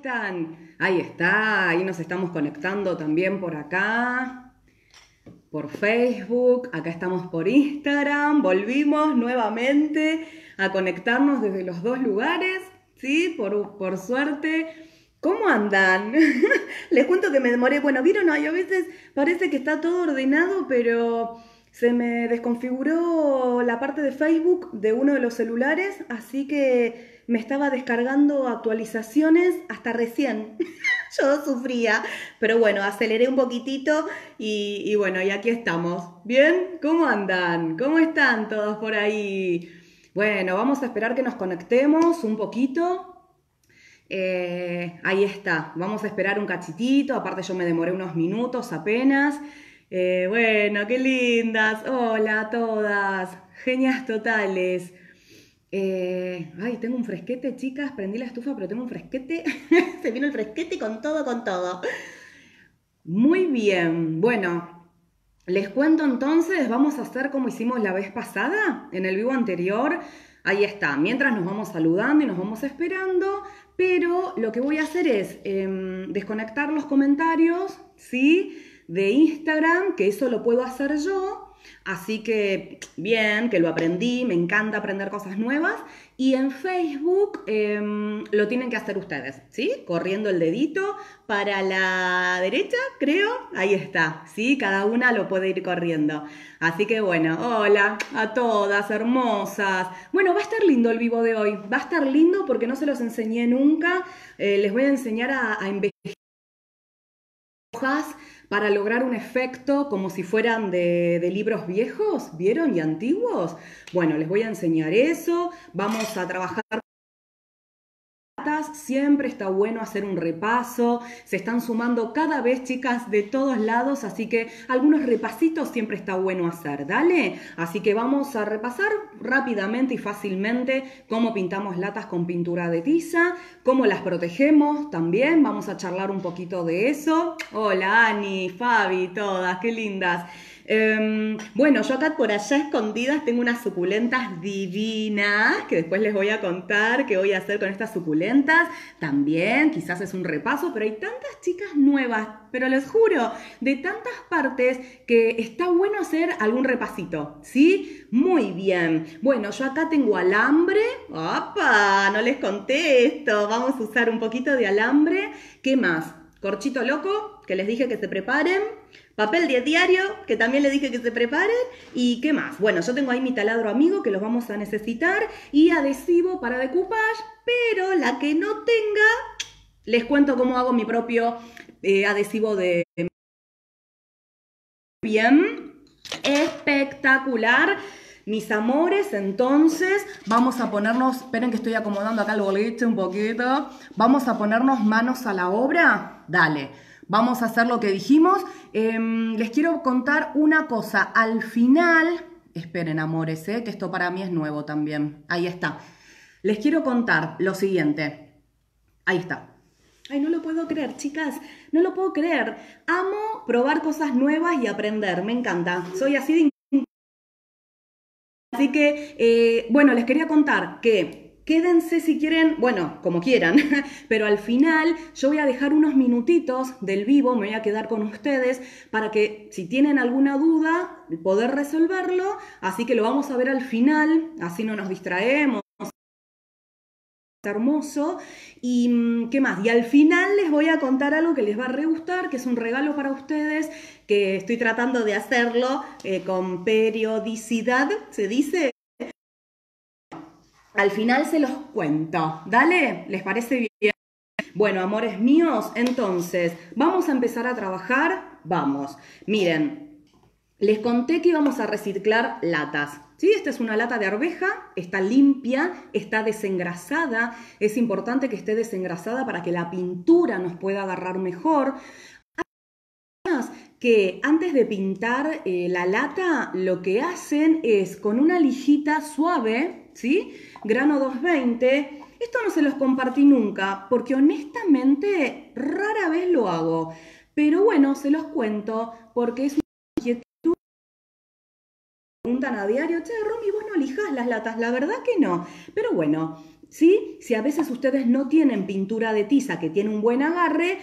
están? Ahí está, ahí nos estamos conectando también por acá, por Facebook, acá estamos por Instagram, volvimos nuevamente a conectarnos desde los dos lugares, ¿sí? Por suerte. ¿Cómo andan? Les cuento que me demoré, bueno, vieron, ay, a veces parece que está todo ordenado, pero se me desconfiguró la parte de Facebook de uno de los celulares, así que me estaba descargando actualizaciones hasta recién. Yo sufría, pero bueno, aceleré un poquitito y bueno, y aquí estamos. ¿Bien? ¿Cómo andan? ¿Cómo están todos por ahí? Bueno, vamos a esperar que nos conectemos un poquito. Ahí está, vamos a esperar un cachitito, aparte yo me demoré unos minutos apenas. Bueno, qué lindas, hola a todas, genias totales. Ay, tengo un fresquete, chicas, prendí la estufa, pero tengo un fresquete, se vino el fresquete con todo, con todo. Muy bien, bueno, les cuento entonces, vamos a hacer como hicimos la vez pasada, en el vivo anterior. Ahí está, mientras nos vamos saludando y nos vamos esperando, pero lo que voy a hacer es desconectar los comentarios, ¿sí? De Instagram, que eso lo puedo hacer yo. Así que bien, que lo aprendí, me encanta aprender cosas nuevas. Y en Facebook lo tienen que hacer ustedes, ¿sí? Corriendo el dedito para la derecha, creo. Ahí está, ¿sí? Cada una lo puede ir corriendo. Así que bueno, hola a todas, hermosas. Bueno, va a estar lindo el vivo de hoy. Va a estar lindo porque no se los enseñé nunca. Les voy a enseñar a envejecer hojas para lograr un efecto como si fueran de libros viejos, ¿vieron? Y antiguos. Bueno, les voy a enseñar eso. Vamos a trabajar. Siempre está bueno hacer un repaso, se están sumando cada vez chicas de todos lados, así que algunos repasitos siempre está bueno hacer, dale. Así que vamos a repasar rápidamente y fácilmente cómo pintamos latas con pintura de tiza, cómo las protegemos también, vamos a charlar un poquito de eso. Hola Ani, Fabi, todas, qué lindas. Bueno, yo acá por allá escondidas tengo unas suculentas divinas que después les voy a contar qué voy a hacer con estas suculentas. También, quizás es un repaso, pero hay tantas chicas nuevas, pero les juro, de tantas partes que está bueno hacer algún repasito, ¿sí? Muy bien. Bueno, yo acá tengo alambre. ¡Opa! No les conté esto. Vamos a usar un poquito de alambre. ¿Qué más? Corchito loco, que les dije que se preparen. Papel de diario, que también le dije que se preparen. ¿Y qué más? Bueno, yo tengo ahí mi taladro amigo, que los vamos a necesitar. Y adhesivo para decoupage, pero la que no tenga, les cuento cómo hago mi propio adhesivo de... Bien, espectacular. Mis amores, entonces vamos a ponernos, esperen que estoy acomodando acá el boliche un poquito. Vamos a ponernos manos a la obra. Dale. Vamos a hacer lo que dijimos. Les quiero contar una cosa. Al final, esperen amores, que esto para mí es nuevo también. Ahí está. Les quiero contar lo siguiente. Ahí está. Ay, no lo puedo creer, chicas. No lo puedo creer. Amo probar cosas nuevas y aprender. Me encanta. Soy así de... Así que, bueno, les quería contar que... Quédense si quieren, bueno, como quieran, pero al final yo voy a dejar unos minutitos del vivo, me voy a quedar con ustedes para que si tienen alguna duda, poder resolverlo, así que lo vamos a ver al final, así no nos distraemos. Hermoso. Y ¿qué más? Y al final les voy a contar algo que les va a re gustar, que es un regalo para ustedes, que estoy tratando de hacerlo con periodicidad, ¿se dice? Al final se los cuento. ¿Dale? ¿Les parece bien? Bueno, amores míos, entonces, ¿vamos a empezar a trabajar? Vamos. Miren, les conté que íbamos a reciclar latas. ¿Sí? Esta es una lata de arveja, está limpia, está desengrasada. Es importante que esté desengrasada para que la pintura nos pueda agarrar mejor. Que antes de pintar la lata, lo que hacen es con una lijita suave, ¿sí? Grano 220. Esto no se los compartí nunca, porque honestamente rara vez lo hago. Pero bueno, se los cuento, porque es una inquietud. Preguntan a diario, che, Romy, vos no lijas las latas. La verdad que no. Pero bueno, ¿sí? Si a veces ustedes no tienen pintura de tiza que tiene un buen agarre,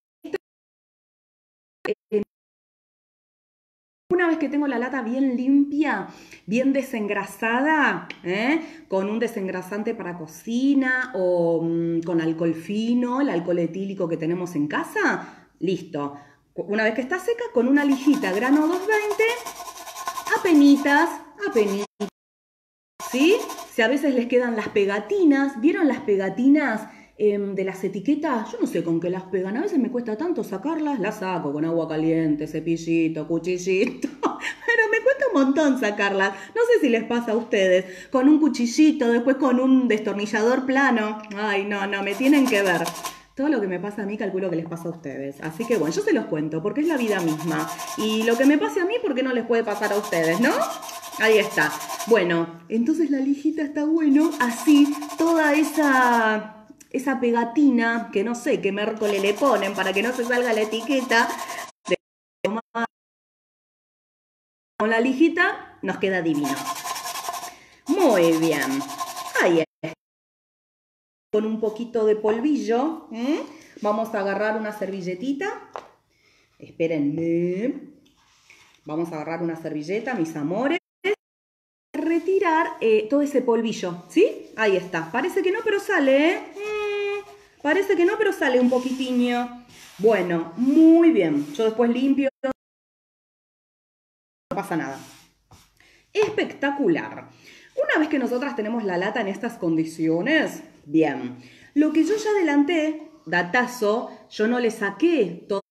una vez que tengo la lata bien limpia, bien desengrasada, con un desengrasante para cocina o con alcohol fino, el alcohol etílico que tenemos en casa, listo. Una vez que está seca, con una lijita grano 220, apenitas, ¿sí? Si a veces les quedan las pegatinas, ¿vieron las pegatinas de las etiquetas? Yo no sé con qué las pegan, a veces me cuesta tanto sacarlas, las saco con agua caliente, cepillito, cuchillito, pero me cuesta un montón sacarlas. No sé si les pasa a ustedes, con un cuchillito, después con un destornillador plano. Ay, no, me tienen que ver. Todo lo que me pasa a mí calculo que les pasa a ustedes. Así que bueno, yo se los cuento porque es la vida misma. Y lo que me pase a mí, ¿por qué no les puede pasar a ustedes, no? Ahí está. Bueno, entonces la lijita está bueno. Así, toda esa pegatina, que no sé qué miércoles le ponen para que no se salga la etiqueta, con la lijita nos queda divino. Muy bien. Ahí está. Con un poquito de polvillo, vamos a agarrar una servilletita. Espérenme. Vamos a agarrar una servilleta, mis amores. Retirar todo ese polvillo, ¿sí? Ahí está. Parece que no, pero sale, ¿eh? Parece que no, pero sale un poquitiño. Bueno, muy bien. Yo después limpio. No pasa nada. Espectacular. Una vez que nosotras tenemos la lata en estas condiciones, bien. Lo que yo ya adelanté, datazo, yo no le saqué todo.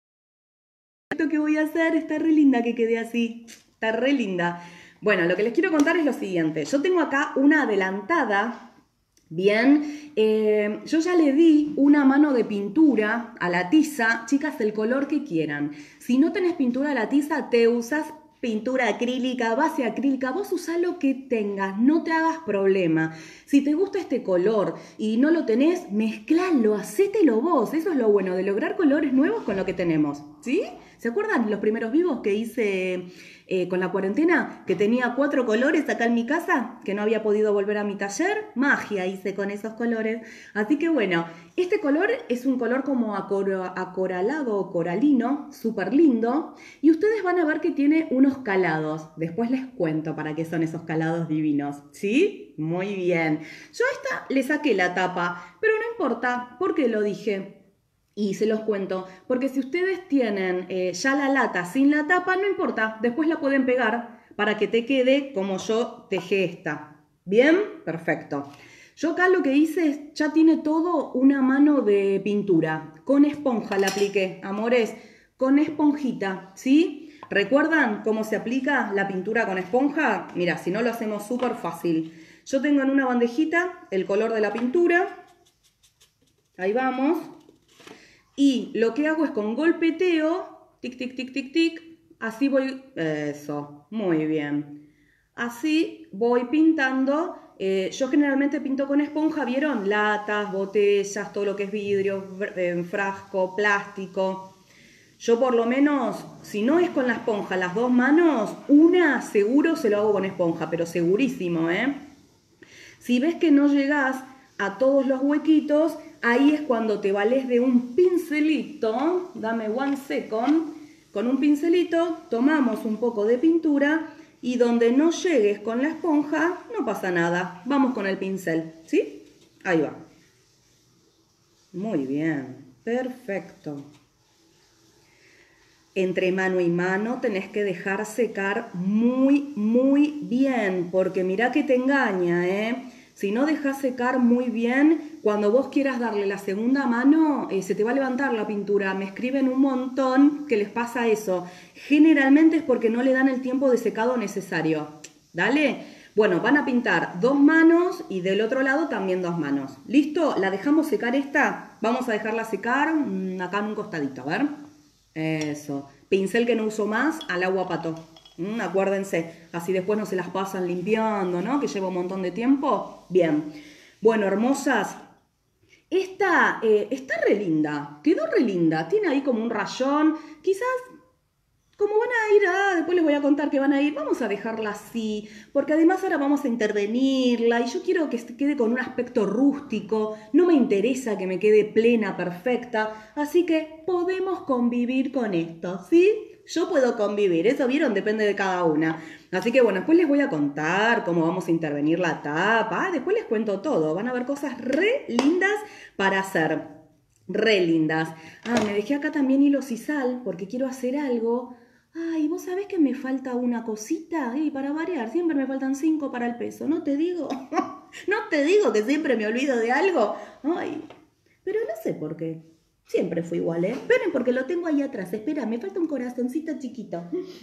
Esto que voy a hacer está re linda que quede así. Está re linda. Bueno, lo que les quiero contar es lo siguiente. Yo tengo acá una adelantada, bien, yo ya le di una mano de pintura a la tiza, chicas, el color que quieran. Si no tenés pintura a la tiza, te usas pintura acrílica, base acrílica, vos usá lo que tengas, no te hagas problema. Si te gusta este color y no lo tenés, mezclalo, hacételo vos. Eso es lo bueno de lograr colores nuevos con lo que tenemos, ¿sí? ¿Se acuerdan los primeros vivos que hice con la cuarentena? Que tenía 4 colores acá en mi casa, que no había podido volver a mi taller. Magia hice con esos colores. Así que bueno, este color es un color como acoralado o coralino, súper lindo. Y ustedes van a ver que tiene unos calados. Después les cuento para qué son esos calados divinos. ¿Sí? Muy bien. Yo a esta le saqué la tapa, pero no importa, porque lo dije. Y se los cuento, porque si ustedes tienen ya la lata sin la tapa, no importa, después la pueden pegar para que te quede como yo dejé esta. ¿Bien? Perfecto. Yo acá lo que hice es, ya tiene todo una mano de pintura. Con esponja la apliqué, amores, con esponjita, ¿sí? ¿Recuerdan cómo se aplica la pintura con esponja? Mira, si no lo hacemos súper fácil. Yo tengo en una bandejita el color de la pintura. Ahí vamos. Y lo que hago es con golpeteo, tic, tic, tic, tic, tic, así voy, eso, muy bien. Así voy pintando, yo generalmente pinto con esponja, ¿vieron? Latas, botellas, todo lo que es vidrio, frasco, plástico. Yo por lo menos, si no es con la esponja, las 2 manos, una seguro se lo hago con esponja, pero segurísimo, ¿eh? Si ves que no llegás a todos los huequitos, ahí es cuando te vales de un pincelito, dame 1 second, con un pincelito tomamos un poco de pintura y donde no llegues con la esponja, no pasa nada, vamos con el pincel, ¿sí? Ahí va. Muy bien, perfecto. Entre mano y mano tenés que dejar secar muy, muy bien, porque mirá que te engaña, ¿eh? Si no dejas secar muy bien, cuando vos quieras darle la segunda mano, se te va a levantar la pintura. Me escriben un montón que les pasa eso. Generalmente es porque no le dan el tiempo de secado necesario. ¿Dale? Bueno, van a pintar 2 manos y del otro lado también 2 manos. ¿Listo? ¿La dejamos secar esta? Vamos a dejarla secar acá en un costadito, a ver. Eso. Pincel que no uso más, al agua pato. Acuérdense, así después no se las pasan limpiando, ¿no? Que lleva un montón de tiempo. Bien. Bueno, hermosas. Esta está re linda. Quedó re linda. Tiene ahí como un rayón. Quizás como van a ir, después les voy a contar que van a ir, vamos a dejarla así, porque además ahora vamos a intervenirla y yo quiero que quede con un aspecto rústico, no me interesa que me quede plena, perfecta, así que podemos convivir con esto, ¿sí? Yo puedo convivir, eso vieron, depende de cada una. Así que bueno, después les voy a contar cómo vamos a intervenir la tapa, después les cuento todo, van a ver cosas re lindas para hacer, re lindas. Me dejé acá también hilos y sal porque quiero hacer algo. Ay, ¿vos sabés que me falta una cosita? Para variar, siempre me faltan 5 para el peso, ¿no te digo? ¿No te digo que siempre me olvido de algo? Ay, pero no sé por qué. Siempre fue igual, ¿eh? Esperen porque lo tengo ahí atrás. Espera, me falta un corazoncito chiquito.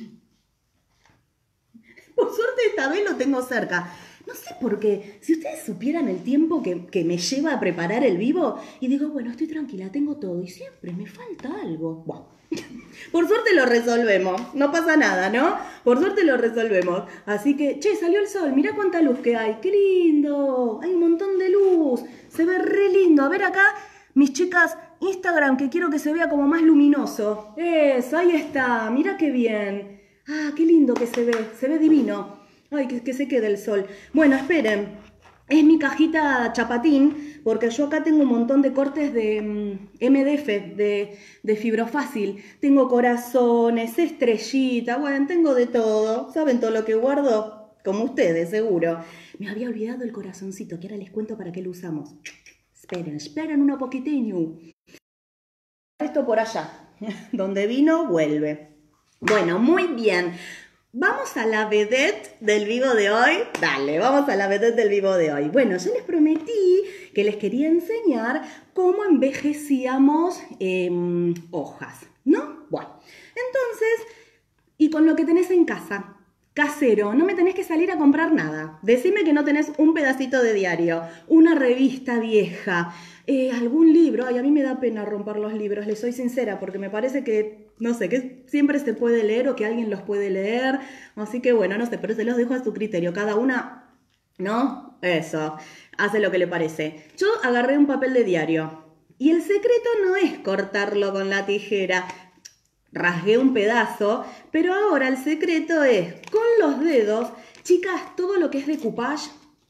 Por suerte esta vez lo tengo cerca. No sé por qué. Si ustedes supieran el tiempo que me lleva a preparar el vivo, y digo, bueno, estoy tranquila, tengo todo, y siempre me falta algo. Bueno, por suerte lo resolvemos. No pasa nada, ¿no? Por suerte lo resolvemos. Así que, che, salió el sol. Mirá cuánta luz que hay. ¡Qué lindo! Hay un montón de luz. Se ve re lindo. A ver acá, mis chicas, Instagram, que quiero que se vea como más luminoso. Eso, ahí está. Mirá qué bien. Qué lindo que se ve divino. Ay, que se quede el sol. Bueno, esperen, es mi cajita chapatín, porque yo acá tengo un montón de cortes de MDF, de fibrofácil. Tengo corazones, estrellita, bueno, tengo de todo. ¿Saben todo lo que guardo? Como ustedes, seguro. Me había olvidado el corazoncito, que ahora les cuento para qué lo usamos. Esperen un poquitinho. Esto por allá, donde vino, vuelve. Bueno, muy bien. ¿Vamos a la vedette del vivo de hoy? Dale, vamos a la vedette del vivo de hoy. Bueno, yo les prometí que les quería enseñar cómo envejecíamos hojas, ¿no? Bueno, entonces, y con lo que tenés en casa, casero, no me tenés que salir a comprar nada. Decime que no tenés un pedacito de diario, una revista vieja, algún libro. Ay, a mí me da pena romper los libros, les soy sincera, porque me parece que, no sé, que siempre se puede leer o que alguien los puede leer. Así que bueno, no sé, pero se los dejo a su criterio. Cada una, ¿no? Eso, hace lo que le parece. Yo agarré un papel de diario y el secreto no es cortarlo con la tijera. Rasgué un pedazo, pero ahora el secreto es, con los dedos, chicas, todo lo que es decoupage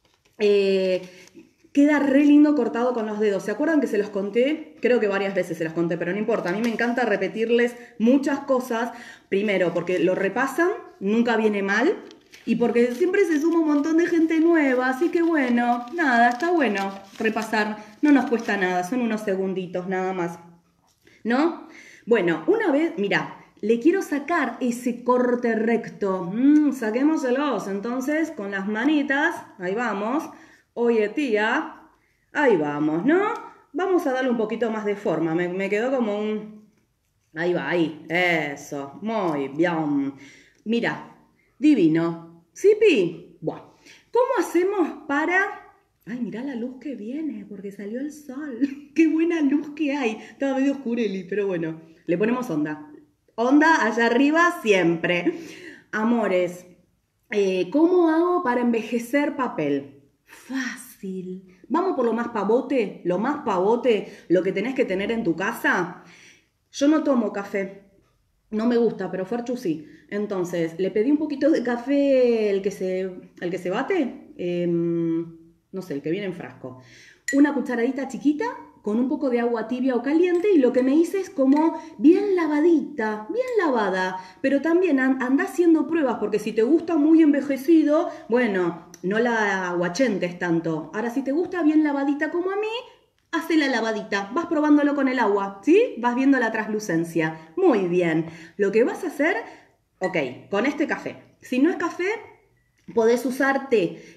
queda re lindo cortado con los dedos. ¿Se acuerdan que se los conté? Creo que varias veces se los conté, pero no importa. A mí me encanta repetirles muchas cosas. Primero, porque lo repasan, nunca viene mal. Y porque siempre se suma un montón de gente nueva. Así que bueno, nada, está bueno repasar. No nos cuesta nada, son unos segunditos nada más. ¿No? Bueno, una vez, mira, le quiero sacar ese corte recto. Saquémoselos. Entonces, con las manitas, ahí vamos. Oye, tía, ahí vamos, ¿no? Vamos a darle un poquito más de forma. Me quedó como un... Ahí va, ahí. Eso, muy bien. Mira, divino. ¿Sipi? Bueno, ¿cómo hacemos para... Ay, mirá la luz que viene, porque salió el sol. ¡Qué buena luz que hay! Estaba medio oscureli, pero bueno, le ponemos onda. Onda allá arriba siempre. Amores, ¿cómo hago para envejecer papel? Fácil. Vamos por lo más pavote. Lo más pavote, lo que tenés que tener en tu casa. Yo no tomo café. No me gusta, pero Ferchu sí. Entonces, le pedí un poquito de café, el que se bate. No sé, el que viene en frasco. Una cucharadita chiquita con un poco de agua tibia o caliente y lo que me hice es como bien lavadita, bien lavada. Pero también anda haciendo pruebas porque si te gusta muy envejecido, bueno, no la aguachentes tanto. Ahora, si te gusta bien lavadita como a mí, hace la lavadita. Vas probándolo con el agua, ¿sí? Vas viendo la translucencia. Muy bien. Lo que vas a hacer, ok, con este café. Si no es café, podés usar té.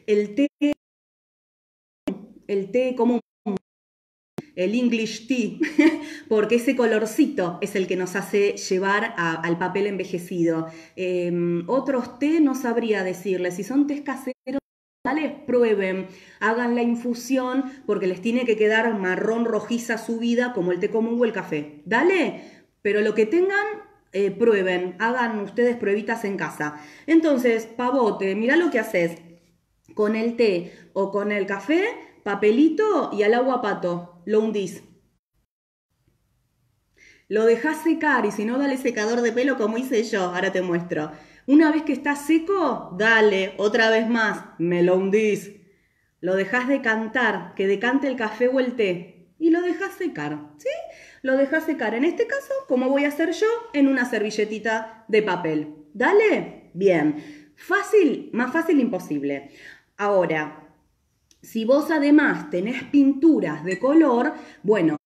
El té común, el English tea, porque ese colorcito es el que nos hace llevar al papel envejecido. Otros té no sabría decirles, si son tés caseros, dale, prueben, hagan la infusión porque les tiene que quedar marrón rojiza su vida como el té común o el café. Dale, pero lo que tengan, prueben, hagan ustedes pruebitas en casa. Entonces, pavote, mirá lo que haces con el té o con el café, papelito y al agua pato, lo hundís. Lo dejás secar y si no, dale secador de pelo como hice yo, ahora te muestro. Una vez que está seco, dale, otra vez más, me lo hundís. Lo dejás decantar, que decante el café o el té y lo dejás secar, ¿sí? Lo dejás secar, en este caso, como voy a hacer yo, en una servilletita de papel. ¿Dale? Bien. Fácil, más fácil imposible. Ahora, si vos además tenés pinturas de color, bueno,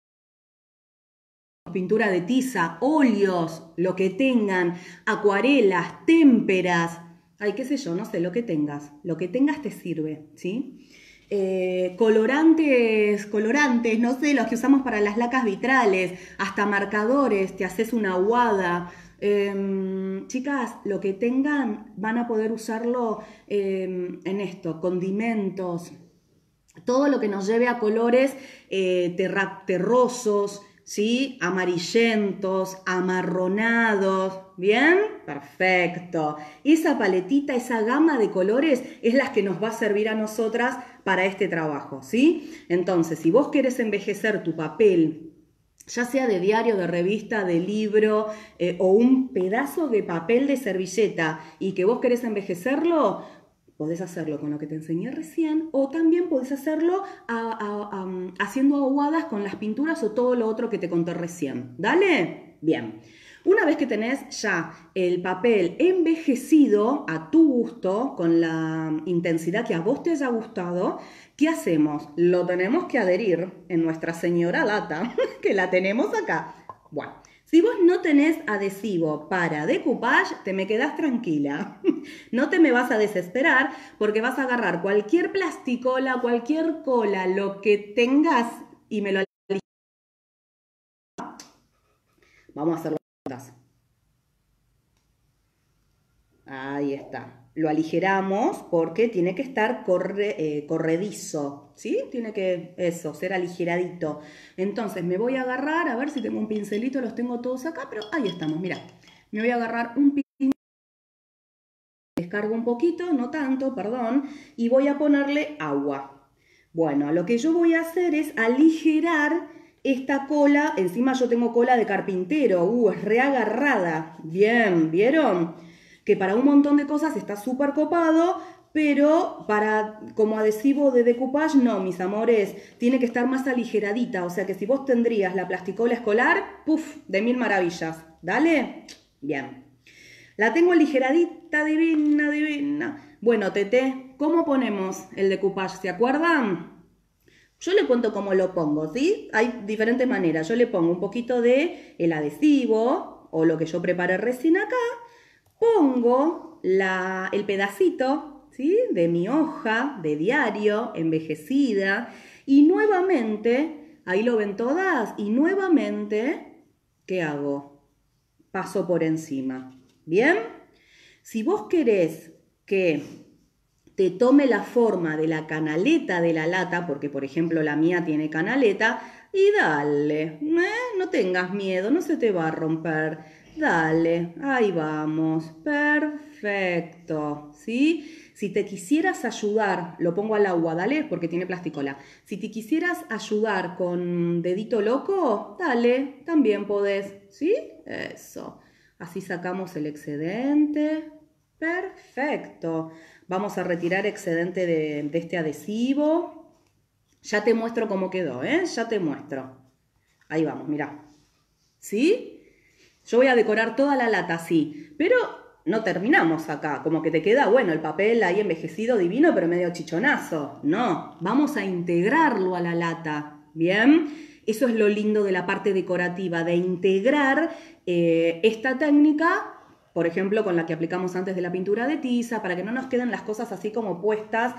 pintura de tiza, óleos, lo que tengan, acuarelas, témperas, ay, qué sé yo, no sé, lo que tengas te sirve, ¿sí? Colorantes, no sé, los que usamos para las lacas vitrales, hasta marcadores, te haces una aguada. Chicas, lo que tengan van a poder usarlo en esto, condimentos, todo lo que nos lleve a colores terrosos, ¿sí? Amarillentos, amarronados, ¿bien? Perfecto. Esa paletita, esa gama de colores es la que nos va a servir a nosotras para este trabajo, ¿sí? Entonces, si vos querés envejecer tu papel, ya sea de diario, de revista, de libro o un pedazo de papel de servilleta y que vos querés envejecerlo, podés hacerlo con lo que te enseñé recién o también podés hacerlo haciendo aguadas con las pinturas o todo lo otro que te conté recién. ¿Dale? Bien. Una vez que tenés ya el papel envejecido a tu gusto, con la intensidad que a vos te haya gustado, ¿qué hacemos? Lo tenemos que adherir en nuestra señora lata, que la tenemos acá. Bueno. Si vos no tenés adhesivo para decoupage, te me quedás tranquila. No te me vas a desesperar porque vas a agarrar cualquier plasticola, cualquier cola, lo que tengas y me lo aligeras. Vamos a hacerlo juntas. Ahí está. Lo aligeramos porque tiene que estar corredizo, ¿sí? Tiene que, eso, ser aligeradito. Entonces me voy a agarrar, a ver si tengo un pincelito, los tengo todos acá, pero ahí estamos, mirá. Me voy a agarrar un pincel, descargo un poquito, no tanto, perdón, y voy a ponerle agua. Bueno, lo que yo voy a hacer es aligerar esta cola. Encima yo tengo cola de carpintero, es reagarrada. Bien, ¿vieron? Que para un montón de cosas está súper copado, pero para como adhesivo de decoupage no, mis amores, tiene que estar más aligeradita, o sea que si vos tendrías la plasticola escolar, ¡puf!, de mil maravillas. ¿Dale? Bien. La tengo aligeradita, divina, divina. Bueno, Tete, ¿cómo ponemos el decoupage? ¿Se acuerdan? Yo le cuento cómo lo pongo, ¿sí? Hay diferentes maneras. Yo le pongo un poquito de el adhesivo o lo que yo preparé recién acá. Pongo el pedacito, ¿sí?, de mi hoja de diario envejecida y nuevamente, ahí lo ven todas, y nuevamente, ¿qué hago? Paso por encima. ¿Bien? Si vos querés que te tome la forma de la canaleta de la lata, porque por ejemplo la mía tiene canaleta, y dale, no tengas miedo, no se te va a romper. Dale, ahí vamos, perfecto, ¿sí? Si te quisieras ayudar, lo pongo al agua, dale, porque tiene plasticola. Si te quisieras ayudar con dedito loco, dale, también podés, ¿sí? Eso. Así sacamos el excedente. Perfecto. Vamos a retirar excedente de este adhesivo. Ya te muestro cómo quedó, ¿eh? Ya te muestro. Ahí vamos, mirá. ¿Sí? Yo voy a decorar toda la lata así, pero no terminamos acá. Como que te queda, bueno, el papel ahí envejecido divino, pero medio chichonazo. No, vamos a integrarlo a la lata, ¿bien? Eso es lo lindo de la parte decorativa, de integrar esta técnica, por ejemplo, con la que aplicamos antes de la pintura de tiza, para que no nos queden las cosas así como puestas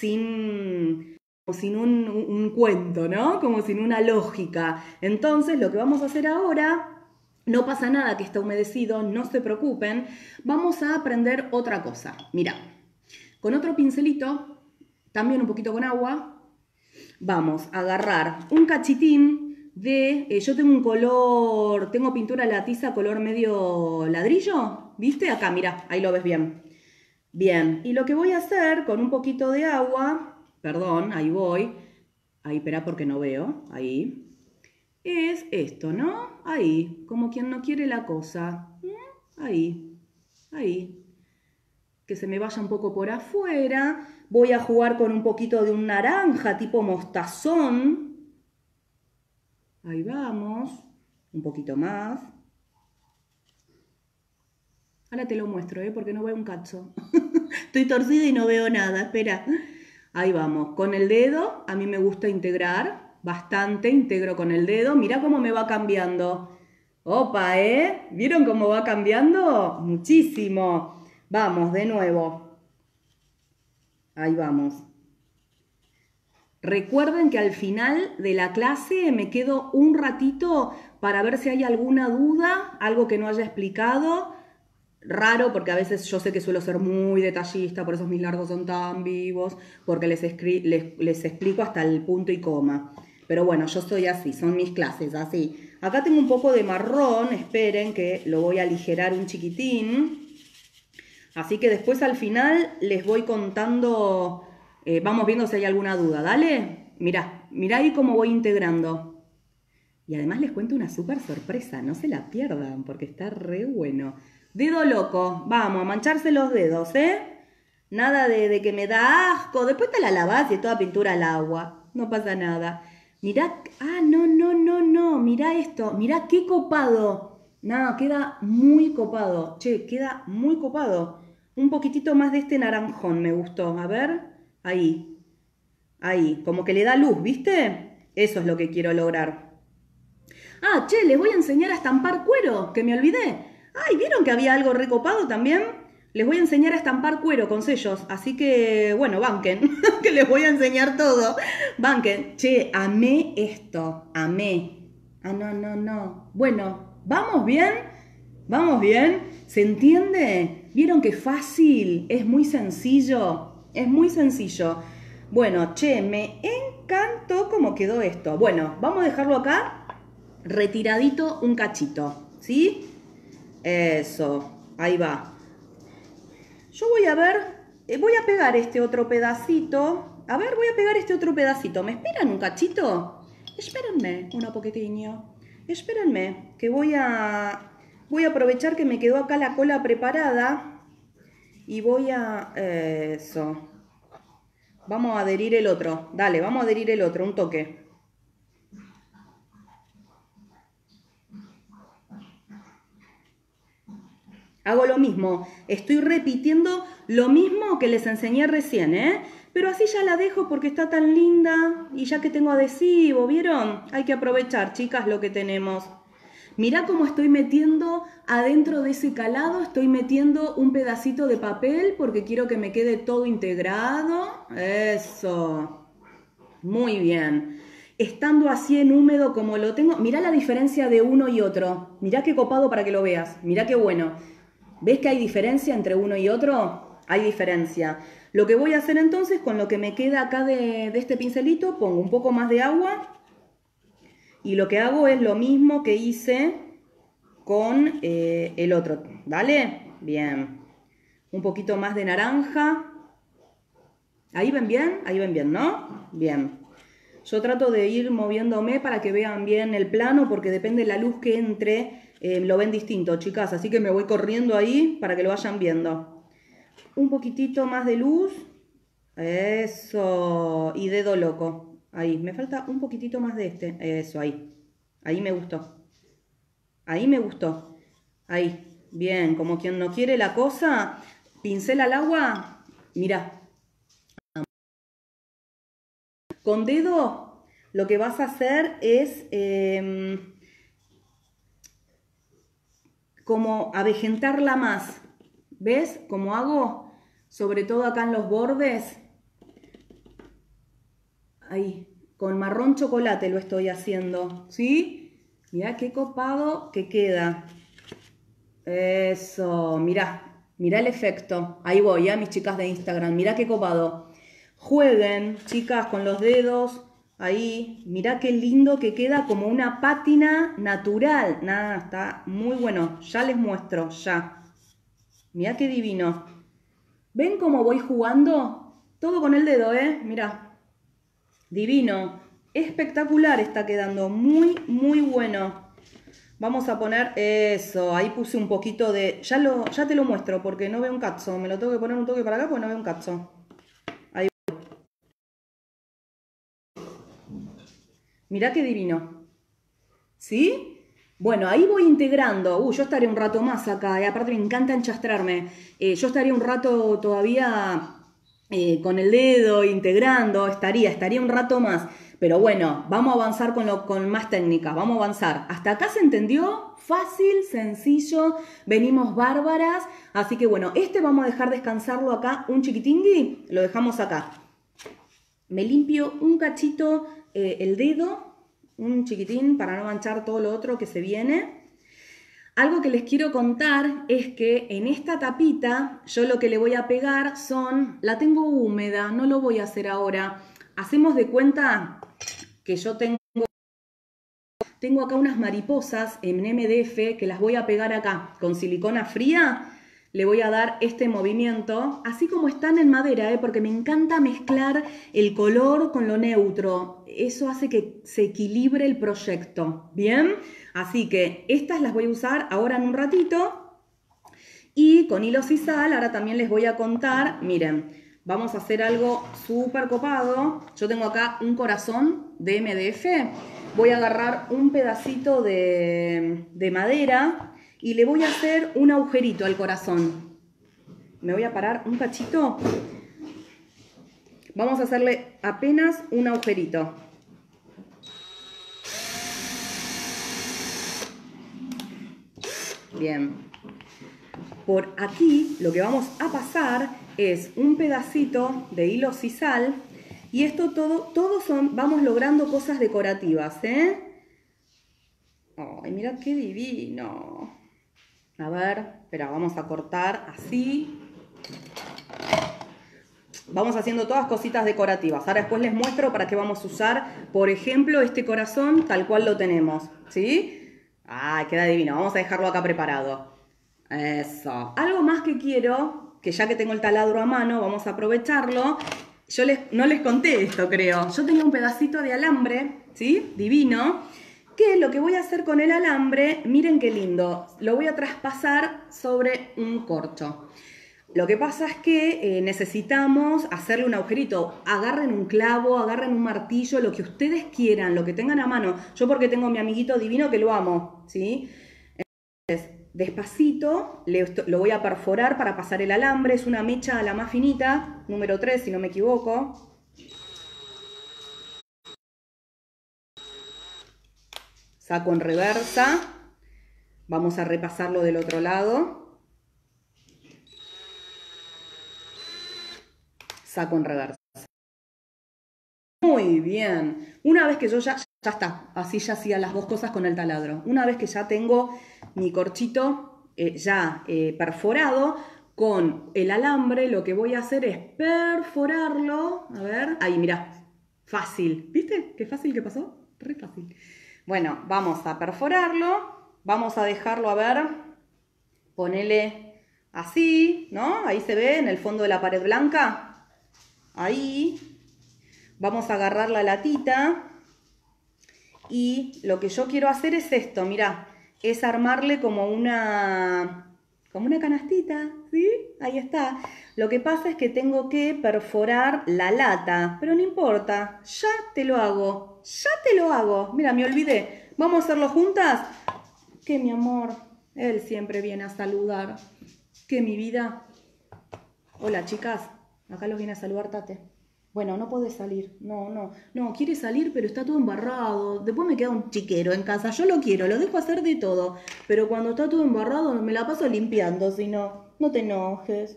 sin un cuento, ¿no? Como sin una lógica. Entonces, lo que vamos a hacer ahora, no pasa nada que está humedecido, no se preocupen, vamos a aprender otra cosa. Mira, con otro pincelito, también un poquito con agua, vamos a agarrar un cachitín de, yo tengo un color, tengo pintura la tiza color medio ladrillo, ¿viste? Acá, mira, ahí lo ves bien. Bien, y lo que voy a hacer con un poquito de agua, perdón, ahí voy, ahí espera porque no veo, ahí. es esto, ¿no? Ahí, como quien no quiere la cosa. Ahí, ahí. Que se me vaya un poco por afuera. Voy a jugar con un poquito de un naranja tipo mostazón. Ahí vamos. Un poquito más. Ahora te lo muestro, porque no veo un cacho. Estoy torcida y no veo nada, espera. Ahí vamos, con el dedo, a mí me gusta integrar, bastante, integro con el dedo. Mirá cómo me va cambiando. Opa, ¿vieron cómo va cambiando? Muchísimo. Vamos, de nuevo. Ahí vamos. Recuerden que al final de la clase me quedo un ratito para ver si hay alguna duda, algo que no haya explicado. Raro, porque a veces yo sé que suelo ser muy detallista, por eso mis largos son tan vivos, porque les explico hasta el punto y coma. Pero bueno, yo soy así, son mis clases, así. Acá tengo un poco de marrón, esperen que lo voy a aligerar un chiquitín. Así que después al final les voy contando, vamos viendo si hay alguna duda, ¿dale? Mirá, mirá ahí cómo voy integrando. Y además les cuento una súper sorpresa, no se la pierdan, porque está re bueno. Dedo loco, vamos, a mancharse los dedos, Nada de que me da asco, después te la lavás y es toda pintura al agua, no pasa nada. Mirá, no, mirá esto, mirá qué copado. No, queda muy copado, che, queda muy copado. Un poquitito más de este naranjón me gustó, a ver, ahí, como que le da luz, ¿viste? Eso es lo que quiero lograr. Ah, che, les voy a enseñar a estampar cuero, que me olvidé. Ay, ¿vieron que había algo recopado también? Les voy a enseñar a estampar cuero con sellos, así que, bueno, banquen, que les voy a enseñar todo. Banquen. Che, amé esto, amé. Ah, no. Bueno, ¿vamos bien? ¿Vamos bien? ¿Se entiende? ¿Vieron que fácil? Es muy sencillo, es muy sencillo. Bueno, che, me encantó cómo quedó esto. Bueno, vamos a dejarlo acá. Retiradito un cachito, ¿sí? Eso, ahí va. Yo voy a ver, voy a pegar este otro pedacito. A ver, voy a pegar este otro pedacito. ¿Me esperan un cachito? Espérenme un poquitinho. Espérenme, que voy a aprovechar que me quedó acá la cola preparada. Y voy a... eso. Vamos a adherir el otro. Dale, vamos a adherir el otro, un toque. Hago lo mismo, estoy repitiendo lo mismo que les enseñé recién, Pero así ya la dejo porque está tan linda y ya que tengo adhesivo, ¿vieron? Hay que aprovechar, chicas, lo que tenemos. Mirá cómo estoy metiendo adentro de ese calado, estoy metiendo un pedacito de papel porque quiero que me quede todo integrado. Eso. Muy bien. Estando así en húmedo como lo tengo, mirá la diferencia de uno y otro. Mirá qué copado para que lo veas. Mirá qué bueno. ¿Ves que hay diferencia entre uno y otro? Hay diferencia. Lo que voy a hacer entonces, con lo que me queda acá de este pincelito, pongo un poco más de agua. Y lo que hago es lo mismo que hice con el otro. ¿Vale? Bien. Un poquito más de naranja. ¿Ahí ven bien? Ahí ven bien, ¿no? Bien. Yo trato de ir moviéndome para que vean bien el plano, porque depende de la luz que entre, lo ven distinto, chicas. Así que me voy corriendo ahí para que lo vayan viendo. Un poquitito más de luz. Eso. Y dedo loco. Ahí. Me falta un poquitito más de este. Eso, ahí. Ahí me gustó. Ahí me gustó. Ahí. Bien. Como quien no quiere la cosa. Pincel al agua. Mirá. Con dedo lo que vas a hacer es como avejentarla más. ¿Ves cómo hago? Sobre todo acá en los bordes. Ahí, con marrón chocolate lo estoy haciendo, ¿sí? Mirá qué copado que queda. Eso, mirá, mirá el efecto. Ahí voy, mis chicas de Instagram, mirá qué copado. Jueguen, chicas, con los dedos. Ahí, mirá qué lindo que queda, como una pátina natural. Nada, está muy bueno. Ya les muestro, ya. Mirá qué divino. ¿Ven cómo voy jugando? Todo con el dedo, mirá. Divino. espectacular está quedando, muy, muy bueno. Vamos a poner eso, ahí puse un poquito de... Ya te lo muestro porque no veo un cazzo, me lo tengo que poner un toque para acá porque no veo un cazzo. Ahí. Mirá qué divino. ¿Sí? Bueno, ahí voy integrando. Yo estaré un rato más acá, y aparte me encanta enchastrarme. Yo estaría un rato todavía con el dedo integrando, estaría un rato más. Pero bueno, vamos a avanzar con más técnicas, vamos a avanzar. ¿Hasta acá se entendió? Fácil, sencillo, venimos bárbaras. Así que bueno, vamos a dejar descansarlo acá un chiquitingui, lo dejamos acá. Me limpio un cachito el dedo, un chiquitín para no manchar todo lo otro que se viene. Algo que les quiero contar es que en esta tapita yo lo que le voy a pegar la tengo húmeda, no lo voy a hacer ahora. Hacemos de cuenta que yo tengo acá unas mariposas en MDF que las voy a pegar acá con silicona fría. Le voy a dar este movimiento, así como están en madera, porque me encanta mezclar el color con lo neutro. Eso hace que se equilibre el proyecto, ¿bien? Así que estas las voy a usar ahora en un ratito. Y con hilo sisal, ahora también les voy a contar, miren, vamos a hacer algo súper copado. Yo tengo acá un corazón de MDF. Voy a agarrar un pedacito de madera y le voy a hacer un agujerito al corazón. Me voy a parar un cachito. Vamos a hacerle apenas un agujerito. Bien. Por aquí lo que vamos a pasar es un pedacito de hilo sisal. Y esto vamos logrando cosas decorativas, ¿eh? Ay, mira qué divino. A ver, espera, vamos a cortar así. Vamos haciendo todas cositas decorativas. Ahora después les muestro para qué vamos a usar, por ejemplo, este corazón tal cual lo tenemos, ¿sí? Ay, queda divino. Vamos a dejarlo acá preparado. Eso. Algo más que quiero, que ya que tengo el taladro a mano, vamos a aprovecharlo. No les conté esto, creo. Yo tenía un pedacito de alambre, ¿sí? Divino. Que lo que voy a hacer con el alambre, miren qué lindo, lo voy a traspasar sobre un corcho. Lo que pasa es que necesitamos hacerle un agujerito. Agarren un clavo, agarren un martillo, lo que ustedes quieran, lo que tengan a mano. Yo porque tengo a mi amiguito divino que lo amo, ¿sí? Entonces, despacito lo voy a perforar para pasar el alambre. Es una mecha a la más finita, número 3 si no me equivoco. Saco en reversa, vamos a repasarlo del otro lado, saco en reversa. Muy bien, una vez que yo ya está, así ya hacía las dos cosas con el taladro. Una vez que ya tengo mi corchito perforado con el alambre, lo que voy a hacer es perforarlo, a ver, ahí mirá, fácil, ¿viste? Qué fácil que pasó, re fácil. Bueno, vamos a perforarlo, vamos a dejarlo, a ver, ponele así, ¿no? Ahí se ve en el fondo de la pared blanca, ahí. Vamos a agarrar la latita y lo que yo quiero hacer es esto, mirá, es armarle como una canastita, ¿sí? Ahí está. Lo que pasa es que tengo que perforar la lata, pero no importa, ya te lo hago. Mira, me olvidé. ¿Vamos a hacerlo juntas? Que mi amor, él siempre viene a saludar. Que mi vida. Hola, chicas. Acá los viene a saludar Tate. Bueno, no podés salir. No, quiere salir, pero está todo embarrado. Después me queda un chiquero en casa. Yo lo quiero, lo dejo hacer de todo. Pero cuando está todo embarrado me la paso limpiando, si no, no te enojes.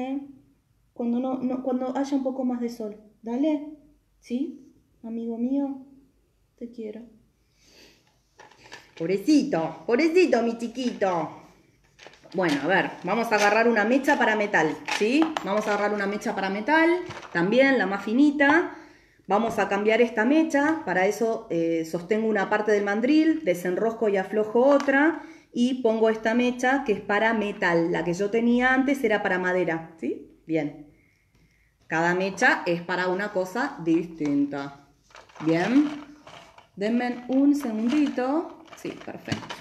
Cuando haya un poco más de sol. Dale. ¿Sí? Amigo mío. Te quiero. Pobrecito, mi chiquito. Bueno, a ver, vamos a agarrar una mecha para metal, ¿sí? Vamos a agarrar una mecha para metal, también la más finita. Vamos a cambiar esta mecha, para eso sostengo una parte del mandril, desenrosco y aflojo otra y pongo esta mecha que es para metal. La que yo tenía antes era para madera, ¿sí? Bien. Cada mecha es para una cosa distinta. Bien. Denme un segundito. Sí, perfecto.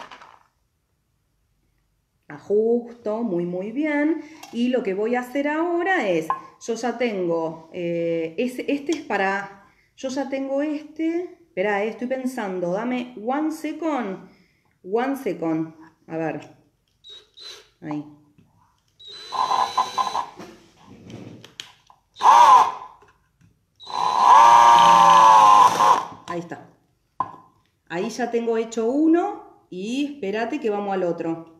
Ajusto muy bien. Y lo que voy a hacer ahora es, yo ya tengo, este es para, yo ya tengo este. Esperá, estoy pensando, dame one second. One second. A ver. Ahí. Ahí está. Ahí ya tengo hecho uno y espérate que vamos al otro.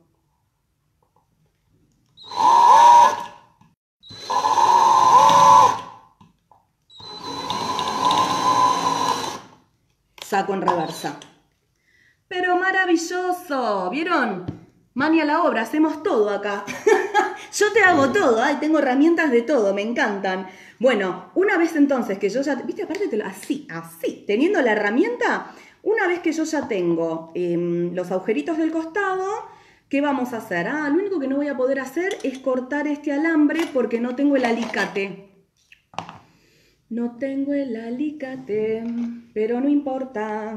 Saco en reversa. Pero maravilloso, ¿vieron? Mani a la obra, hacemos todo acá. Yo te hago todo, ay, tengo herramientas de todo, me encantan. Bueno, una vez entonces que yo ya, viste, aparte así, teniendo la herramienta, una vez que yo ya tengo los agujeritos del costado, ¿qué vamos a hacer? Ah, lo único que no voy a poder hacer es cortar este alambre porque no tengo el alicate. No tengo el alicate, pero no importa.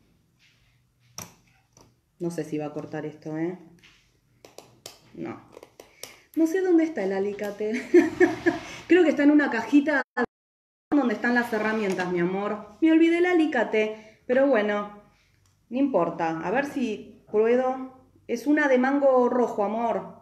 No sé si va a cortar esto, ¿eh? No. No sé dónde está el alicate. Creo que está en una cajita donde están las herramientas, mi amor. Me olvidé el alicate, pero bueno, no importa. A ver si puedo. Es una de mango rojo, amor.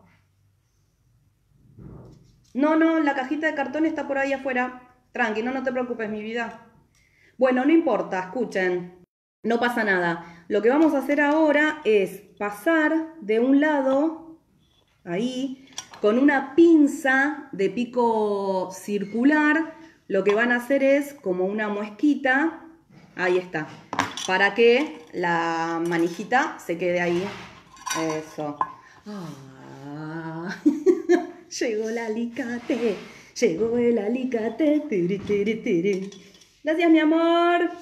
No, la cajita de cartón está por ahí afuera. Tranqui, no te preocupes, mi vida. Bueno, no importa, escuchen. No pasa nada. Lo que vamos a hacer ahora es pasar de un lado, ahí, con una pinza de pico circular. Lo que van a hacer es como una muesquita. Ahí está. Para que la manijita se quede ahí. Eso. Ah. Llegó el alicate. Llegó el alicate. Tiri, tiri, tiri. Gracias, mi amor.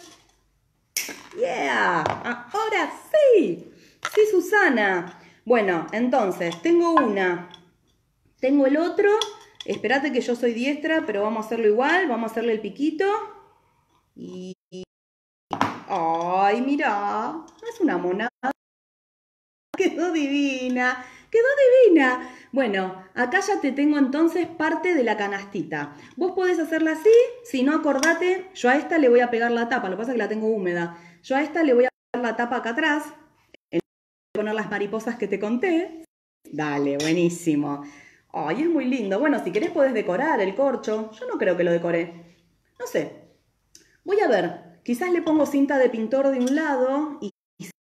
Yeah, ahora sí. Sí, Susana. Bueno, entonces, tengo una. Tengo el otro. Espérate que yo soy diestra, pero vamos a hacerlo igual. Vamos a hacerle el piquito. Y... ¡Ay, mirá! Es una monada. Quedó divina. Quedó divina. Bueno, acá ya te tengo entonces parte de la canastita. Vos podés hacerla así. Si no, acordate, yo a esta le voy a pegar la tapa. Lo que pasa es que la tengo húmeda. Yo a esta le voy a pegar la tapa acá atrás. Voy a poner las mariposas que te conté. Dale, buenísimo. Ay, es muy lindo. Bueno, si querés podés decorar el corcho. Yo no creo que lo decoré. No sé. Voy a ver. Quizás le pongo cinta de pintor de un lado y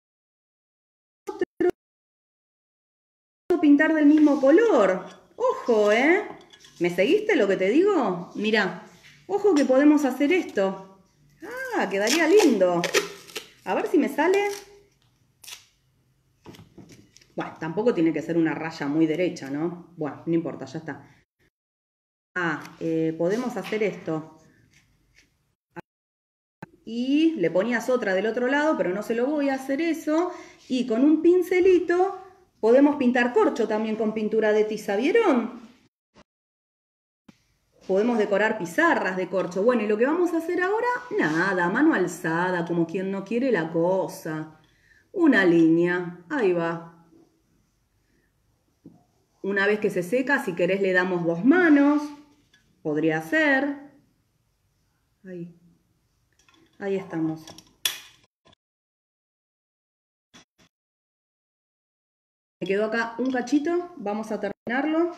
pintar del mismo color. Ojo, ¿eh? ¿Me seguiste lo que te digo? Mirá, ojo que podemos hacer esto. Ah, quedaría lindo. A ver si me sale. Bueno, tampoco tiene que ser una raya muy derecha, ¿no? Bueno, no importa, ya está. Ah, podemos hacer esto. Y le ponías otra del otro lado, pero no se lo voy a hacer eso. Y con un pincelito podemos pintar corcho también con pintura de tiza, ¿vieron? Podemos decorar pizarras de corcho. Bueno, y lo que vamos a hacer ahora, nada, mano alzada, como quien no quiere la cosa. Una línea, ahí va. Una vez que se seca, si querés le damos dos manos. Podría ser. Ahí. Ahí estamos. Me quedó acá un cachito. Vamos a terminarlo.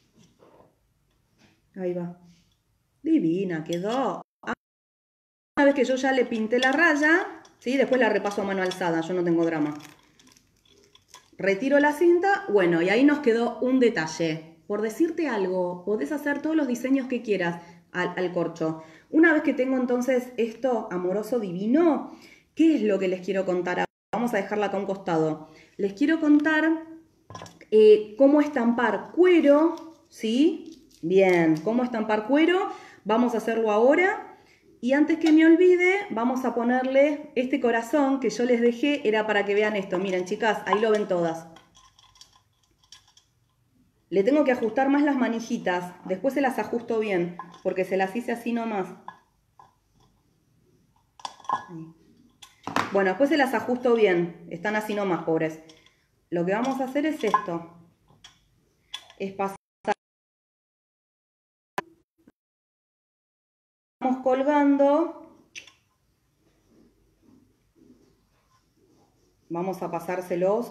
Ahí va. Divina, quedó. Una vez que yo ya le pinté la raya, ¿sí? Después la repaso a mano alzada. Yo no tengo drama. Retiro la cinta. Bueno, y ahí nos quedó un detalle. Por decirte algo, podés hacer todos los diseños que quieras al corcho. Una vez que tengo entonces esto amoroso divino, ¿qué es lo que les quiero contar ahora? Vamos a dejarla acá a un costado. Les quiero contar cómo estampar cuero, ¿sí? Bien, cómo estampar cuero. Vamos a hacerlo ahora. Y antes que me olvide, vamos a ponerle este corazón que yo les dejé, era para que vean esto. Miren, chicas, ahí lo ven todas. Le tengo que ajustar más las manijitas. Después se las ajusto bien, porque se las hice así nomás. Ahí. Bueno, después se las ajusto bien. Están así nomás, pobres. Lo que vamos a hacer es esto. Es pasar. Vamos colgando. Vamos a pasárselos.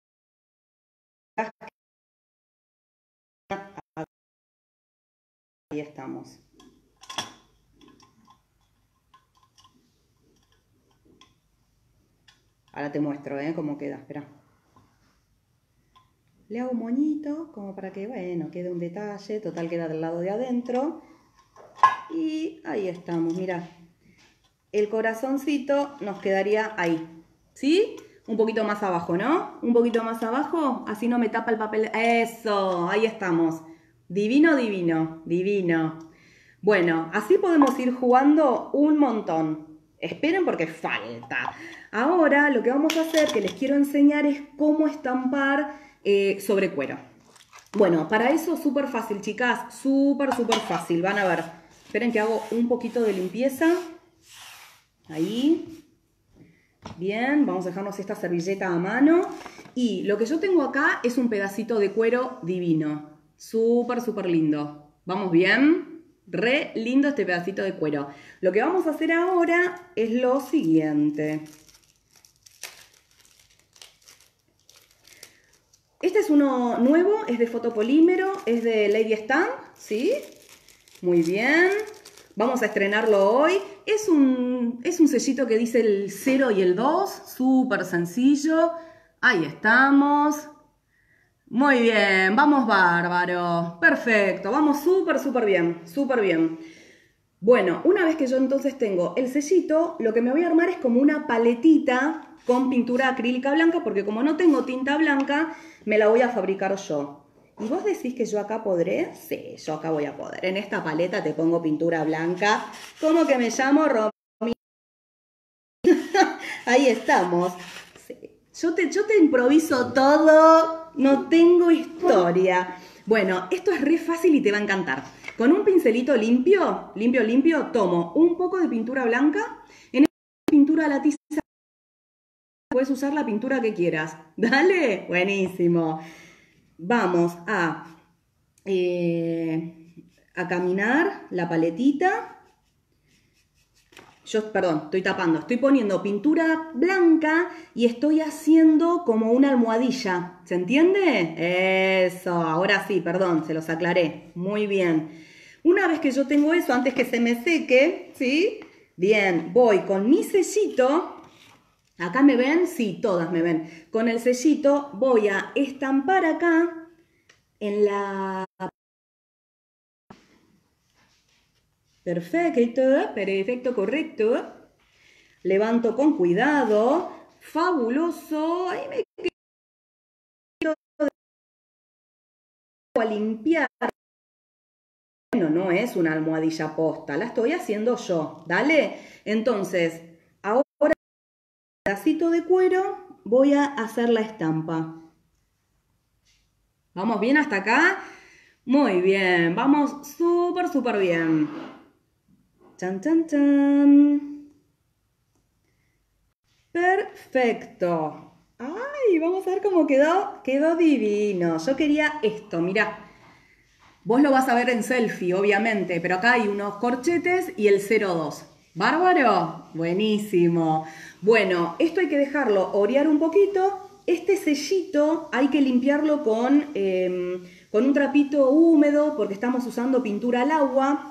Ahí estamos. Ahora te muestro, cómo queda. Espera. Le hago un moñito, como para que, bueno, quede un detalle. Total, queda del lado de adentro. Y ahí estamos, mirá. El corazoncito nos quedaría ahí. ¿Sí? Un poquito más abajo, ¿no? Un poquito más abajo, así no me tapa el papel. ¡Eso! Ahí estamos. Divino, divino, divino. Bueno, así podemos ir jugando un montón. Esperen porque falta. Ahora lo que vamos a hacer, que les quiero enseñar, es cómo estampar sobre cuero. Bueno, para eso súper fácil, chicas. Súper fácil. Van a ver. Esperen que hago un poquito de limpieza. Ahí. Bien, vamos a dejarnos esta servilleta a mano. Y lo que yo tengo acá es un pedacito de cuero divino. Súper lindo. ¿Vamos bien? Re lindo este pedacito de cuero. Lo que vamos a hacer ahora es lo siguiente. Este es uno nuevo, es de fotopolímero, es de Lady Stamp, ¿sí? Muy bien. Vamos a estrenarlo hoy. Es un sellito que dice el 0 y el 2. Súper sencillo. Ahí estamos. Muy bien. Vamos bárbaro. Perfecto. Vamos súper bien. Súper bien. Bueno, una vez que yo entonces tengo el sellito, lo que me voy a armar es como una paletita con pintura acrílica blanca, porque como no tengo tinta blanca, me la voy a fabricar yo. ¿Y vos decís que yo acá podré? Sí, yo acá voy a poder. En esta paleta te pongo pintura blanca. ¿Cómo que me llamo? Romy. Ahí estamos. Sí. Yo te improviso todo. No tengo historia. Bueno, esto es re fácil y te va a encantar. Con un pincelito limpio, tomo un poco de pintura blanca. En esta pintura a la tiza puedes usar la pintura que quieras. ¿Dale? Buenísimo. Vamos a caminar la paletita. Perdón, estoy tapando. Estoy poniendo pintura blanca y estoy haciendo como una almohadilla. ¿Se entiende? Eso, ahora sí, perdón, se los aclaré. Muy bien. Una vez que yo tengo eso, antes que se me seque, ¿sí? Bien, voy con mi sellito. ¿Acá me ven? Sí, todas me ven. Con el sellito voy a estampar acá en la... Perfecto, correcto. Levanto con cuidado. Fabuloso. Ahí me quedo a limpiar. Bueno, no es una almohadilla posta, la estoy haciendo yo. ¿Dale? Entonces, ahora con un pedacito de cuero voy a hacer la estampa. ¿Vamos bien hasta acá? Muy bien, vamos súper bien. Chan, chan, chan. Perfecto. Ay, vamos a ver cómo quedó. Quedó divino. Yo quería esto, mirá. Vos lo vas a ver en selfie, obviamente, pero acá hay unos corchetes y el 02. ¿Bárbaro? Buenísimo. Bueno, esto hay que dejarlo orear un poquito. Este sellito hay que limpiarlo con un trapito húmedo porque estamos usando pintura al agua.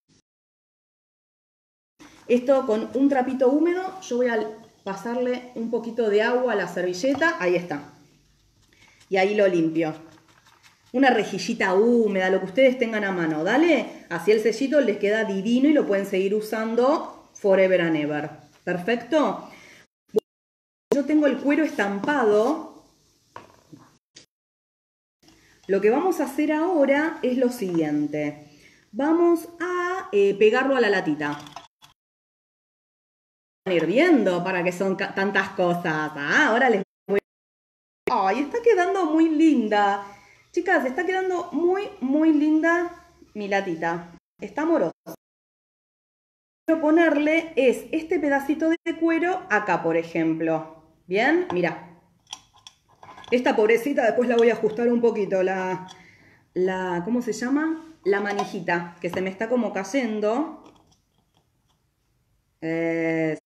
Esto con un trapito húmedo, yo voy a pasarle un poquito de agua a la servilleta. Ahí está. Y ahí lo limpio. Una rejillita húmeda, lo que ustedes tengan a mano, ¿dale? Así el sellito les queda divino y lo pueden seguir usando forever and ever. ¿Perfecto? Yo tengo el cuero estampado. Lo que vamos a hacer ahora es lo siguiente. Vamos a pegarlo a la latita. Van a ir viendo para que son tantas cosas. Ahora les voy a... ¡Ay, está quedando muy linda! Chicas, está quedando muy linda mi latita. Está amorosa. quiero ponerle es este pedacito de cuero acá, por ejemplo. ¿Bien? Mira. Esta pobrecita después la voy a ajustar un poquito, ¿cómo se llama? La manijita, que se me está como cayendo. Que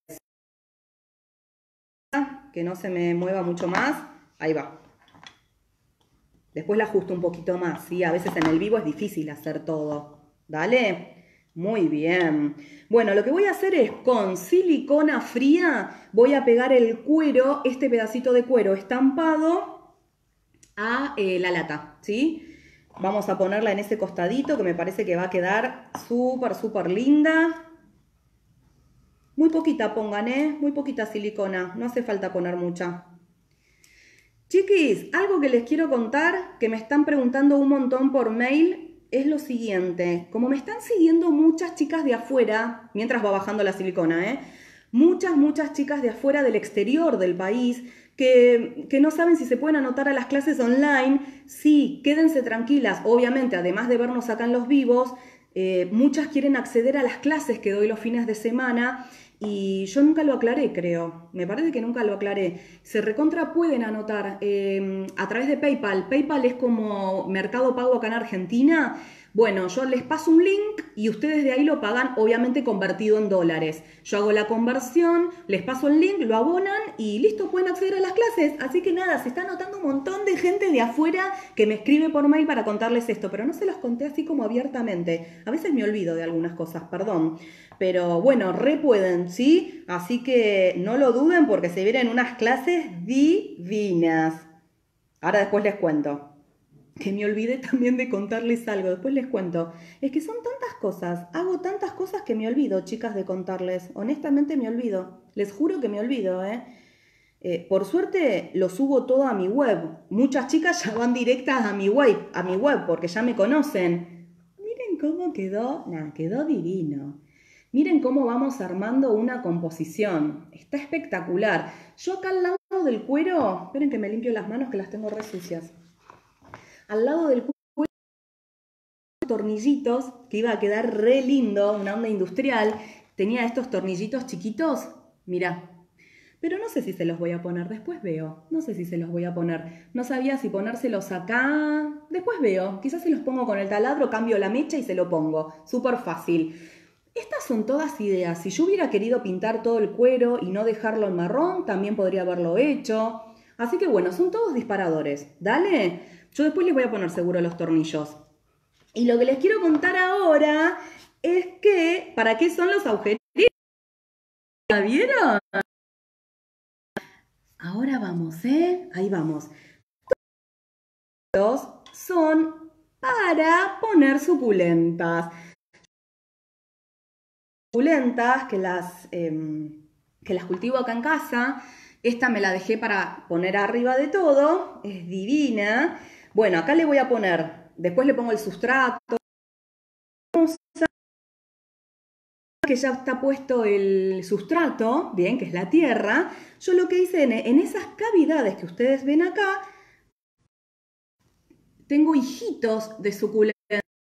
no se me mueva mucho más. Ahí va. Después la ajusto un poquito más, ¿sí? A veces en el vivo es difícil hacer todo. ¿Dale? Muy bien. Bueno, lo que voy a hacer es con silicona fría, voy a pegar el cuero, este pedacito de cuero estampado a la lata, ¿sí? Vamos a ponerla en ese costadito que me parece que va a quedar súper, súper linda. Muy poquita pongan, ¿eh? Muy poquita silicona, no hace falta poner mucha. Chiquis, algo que les quiero contar, que me están preguntando un montón por mail, es lo siguiente. Como me están siguiendo muchas chicas de afuera, mientras va bajando la silicona, muchas chicas de afuera del exterior del país, que no saben si se pueden anotar a las clases online. Sí, quédense tranquilas. Obviamente, además de vernos acá en los vivos, muchas quieren acceder a las clases que doy los fines de semana. Y yo nunca lo aclaré, creo. Me parece que nunca lo aclaré. Se recontra pueden anotar a través de PayPal. PayPal es como Mercado Pago acá en Argentina. Bueno, yo les paso un link y ustedes de ahí lo pagan, obviamente convertido en dólares. Yo hago la conversión, les paso el link, lo abonan y listo, pueden acceder a las clases. Así que nada, se está anotando un montón de gente de afuera que me escribe por mail para contarles esto, pero no se los conté así como abiertamente. A veces me olvido de algunas cosas, perdón. Pero bueno, re pueden, ¿sí? Así que no lo duden porque se vienen unas clases divinas. Ahora después les cuento. Que me olvidé también de contarles algo, después les cuento. Es que son tantas cosas, hago tantas cosas que me olvido, chicas, de contarles. Honestamente me olvido, les juro que me olvido, por suerte lo subo todo a mi web. Muchas chicas ya van directas a mi web porque ya me conocen. Miren cómo quedó, quedó divino. Miren cómo vamos armando una composición. Está espectacular. Yo acá al lado del cuero, esperen que me limpio las manos que las tengo re sucias. Al lado del cuero, tornillitos, que iba a quedar re lindo, una onda industrial. Tenía estos tornillitos chiquitos, mirá. Pero no sé si se los voy a poner, después veo. No sé si se los voy a poner. No sabía si ponérselos acá. Después veo. Quizás se los pongo con el taladro, cambio la mecha y se lo pongo. Súper fácil. Estas son todas ideas. Si yo hubiera querido pintar todo el cuero y no dejarlo en marrón, también podría haberlo hecho. Así que bueno, son todos disparadores. ¿Dale? Yo después les voy a poner seguro los tornillos. Y lo que les quiero contar ahora es que, ¿para qué son los agujeritos? ¿Vieron? Ahora vamos, ahí vamos. Estos son para poner suculentas. Suculentas que las cultivo acá en casa. Esta me la dejé para poner arriba de todo. Es divina. Bueno, acá le voy a poner, después le pongo el sustrato. Que ya está puesto el sustrato, bien, que es la tierra. Yo lo que hice en esas cavidades que ustedes ven acá, tengo hijitos de suculentas.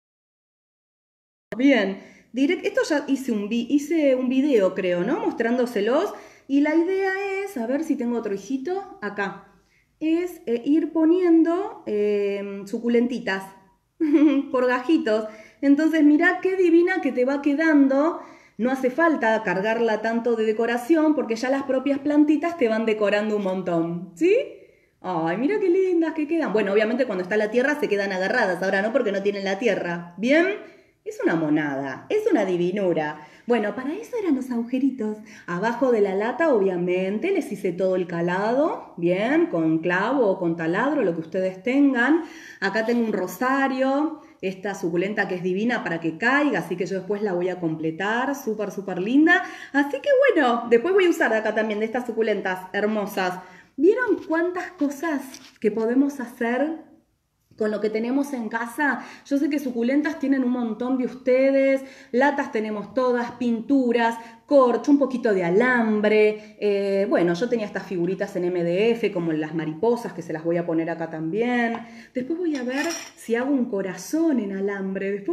Bien, esto ya hice un video, creo, ¿no? Mostrándoselos. Y la idea es, a ver si tengo otro hijito, acá, es ir poniendo suculentitas por gajitos. Entonces, mirá qué divina que te va quedando. No hace falta cargarla tanto de decoración porque ya las propias plantitas te van decorando un montón, ¿sí? Ay, mira qué lindas que quedan. Bueno, obviamente cuando está la tierra se quedan agarradas, ahora no porque no tienen la tierra. ¿Bien? Es una monada, es una divinura. Bueno, para eso eran los agujeritos. Abajo de la lata, obviamente, les hice todo el calado, bien, con clavo o con taladro, lo que ustedes tengan. Acá tengo un rosario, esta suculenta que es divina para que caiga, así que yo después la voy a completar, súper, súper linda. Así que bueno, después voy a usar acá también de estas suculentas hermosas. ¿Vieron cuántas cosas que podemos hacer con lo que tenemos en casa. Yo sé que suculentas tienen un montón de ustedes, latas tenemos todas, pinturas, corcho, un poquito de alambre. Bueno, yo tenía estas figuritas en MDF, como las mariposas, que se las voy a poner acá también. Después voy a ver si hago un corazón en alambre.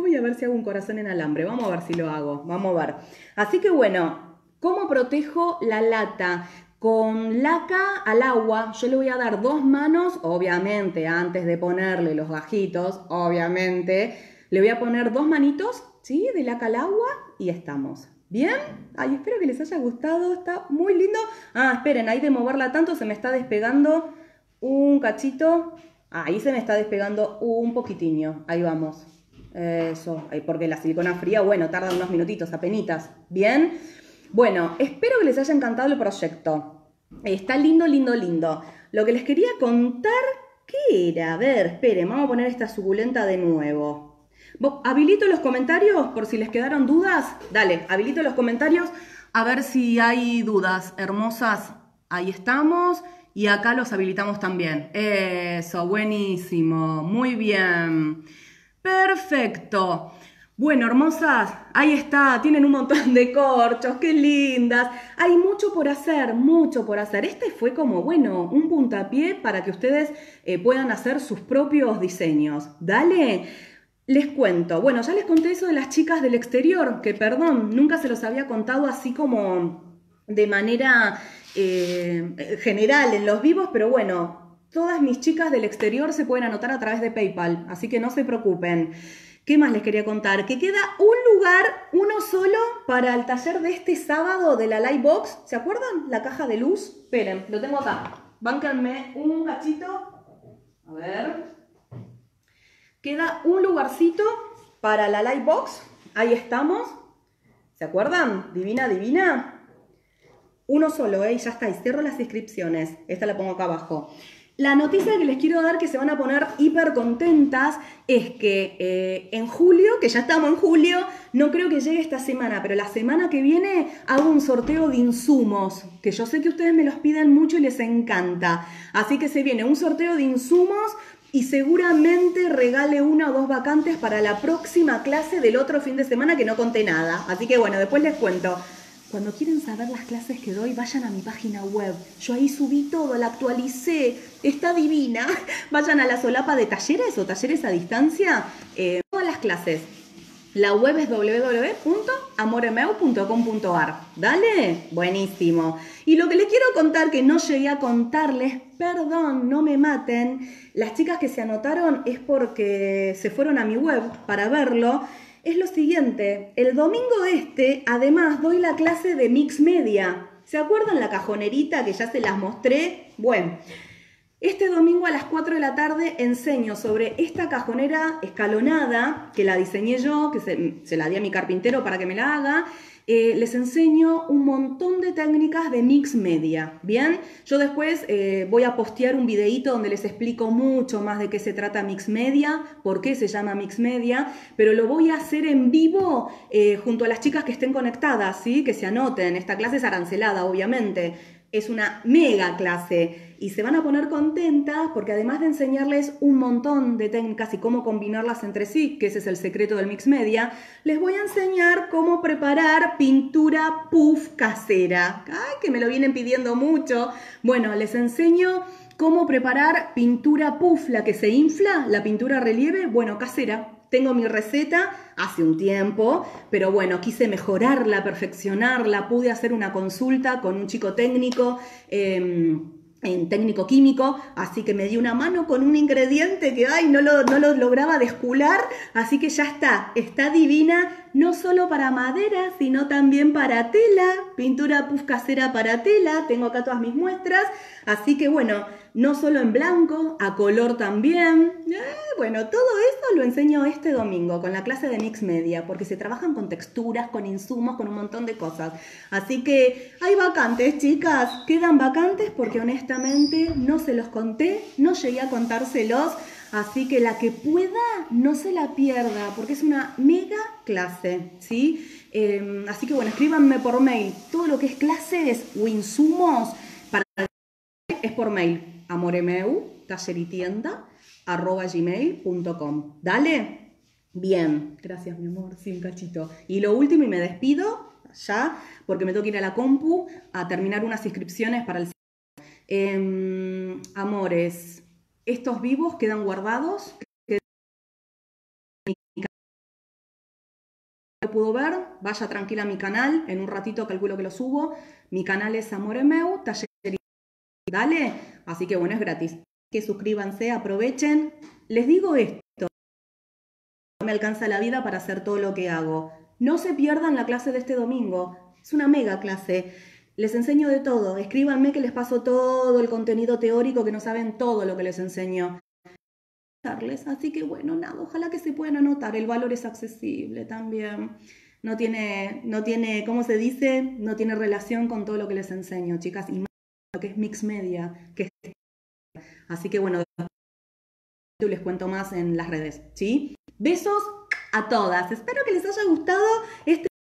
Vamos a ver si lo hago, vamos a ver. Así que bueno, ¿cómo protejo la lata? Con laca al agua, yo le voy a dar 2 manos, obviamente, antes de ponerle los gajitos, obviamente, le voy a poner 2 manitos, ¿sí? De laca al agua y estamos. ¿Bien? Ay, espero que les haya gustado, está muy lindo. Ah, esperen, ahí de moverla tanto se me está despegando un cachito. Ahí se me está despegando un poquitiño, ahí vamos. Eso, porque la silicona fría, bueno, tarda unos minutitos, apenitas. ¿Bien? Bueno, espero que les haya encantado el proyecto. Está lindo, lindo, lindo. Lo que les quería contar, ¿qué era? A ver, esperen, vamos a poner esta suculenta de nuevo. Habilito los comentarios por si les quedaron dudas. Dale, habilito los comentarios a ver si hay dudas. Hermosas, ahí estamos. Y acá los habilitamos también. Eso, buenísimo. Muy bien. Perfecto. Bueno, hermosas, ahí está, tienen un montón de corchos, qué lindas. Hay mucho por hacer, mucho por hacer. Este fue como, bueno, un puntapié para que ustedes puedan hacer sus propios diseños. Dale, les cuento. Bueno, ya les conté eso de las chicas del exterior, que perdón, nunca se los había contado así como de manera general en los vivos, pero bueno, todas mis chicas del exterior se pueden anotar a través de PayPal, así que no se preocupen. ¿Qué más les quería contar? Que queda un lugar, uno solo, para el taller de este sábado de la Lightbox. ¿Se acuerdan? La caja de luz. Esperen, lo tengo acá. Bánquenme un cachito. A ver. Queda un lugarcito para la Lightbox. Ahí estamos. ¿Se acuerdan? Divina, divina. Uno solo, y ya está. Y cierro las inscripciones. Esta la pongo acá abajo. La noticia que les quiero dar, que se van a poner hiper contentas, es que en julio, que ya estamos en julio, no creo que llegue esta semana, pero la semana que viene hago un sorteo de insumos, que yo sé que ustedes me los piden mucho y les encanta. Así que se viene un sorteo de insumos y seguramente regale 1 o 2 vacantes para la próxima clase del otro fin de semana, que no conté nada. Así que bueno, después les cuento. Cuando quieren saber las clases que doy, vayan a mi página web. Yo ahí subí todo, la actualicé, está divina. Vayan a la solapa de talleres o talleres a distancia. Todas las clases. La web es www.amoremeu.com.ar. ¿Dale? Buenísimo. Y lo que les quiero contar, que no llegué a contarles, perdón, no me maten, las chicas que se anotaron es porque se fueron a mi web para verlo. Es lo siguiente, el domingo además doy la clase de Mix Media. ¿Se acuerdan la cajonerita que ya se las mostré? Bueno, este domingo a las 4 de la tarde enseño sobre esta cajonera escalonada, que la diseñé yo, que se la di a mi carpintero para que me la haga. Les enseño un montón de técnicas de Mix Media, ¿bien? Yo después voy a postear un videíto donde les explico mucho más de qué se trata Mix Media, por qué se llama Mix Media, pero lo voy a hacer en vivo junto a las chicas que estén conectadas, ¿sí? Que se anoten. Esta clase es arancelada, obviamente. Es una mega clase y se van a poner contentas porque además de enseñarles un montón de técnicas y cómo combinarlas entre sí, que ese es el secreto del Mix Media, les voy a enseñar cómo preparar pintura puff casera. ¡Ay, que me lo vienen pidiendo mucho! Bueno, les enseño cómo preparar pintura puff, la que se infla, la pintura relieve, bueno, casera. Tengo mi receta hace un tiempo, pero bueno, quise mejorarla, perfeccionarla, pude hacer una consulta con un chico técnico, en técnico químico, así que me dio una mano con un ingrediente que ay, no lo lograba descular, así que ya está divina, no solo para madera, sino también para tela, pintura puff casera para tela, tengo acá todas mis muestras, así que bueno, no solo en blanco, a color también. Bueno, todo eso lo enseño este domingo con la clase de Mix Media, porque se trabajan con texturas, con insumos, con un montón de cosas. Así que hay vacantes, chicas, quedan vacantes porque honestamente no se los conté, no llegué a contárselos, así que la que pueda no se la pierda, porque es una mega clase, ¿sí? Así que bueno, escríbanme por mail, todo lo que es clases o insumos para es por mail. amoremeu, taller y tienda, gmail.com. ¿Dale? Bien. Gracias, mi amor. Sí, un cachito. Y lo último, y me despido ya, porque me tengo que ir a la compu a terminar unas inscripciones para el... amores, estos vivos quedan guardados. Lo pudo ver, vaya tranquila a mi canal, en un ratito calculo que lo subo. Mi canal es Amoremeu, taller, dale, así que bueno, es gratis. Que suscríbanse, aprovechen. Les digo esto, no me alcanza la vida para hacer todo lo que hago. No se pierdan la clase de este domingo, es una mega clase. Les enseño de todo, escríbanme que les paso todo el contenido teórico, que no saben todo lo que les enseño. Así que bueno, nada, ojalá que se puedan anotar, el valor es accesible también, no tiene, ¿cómo se dice? No tiene relación con todo lo que les enseño, chicas, y más lo que es Mix Media, así que bueno, les cuento más en las redes, ¿sí? Besos a todas, espero que les haya gustado este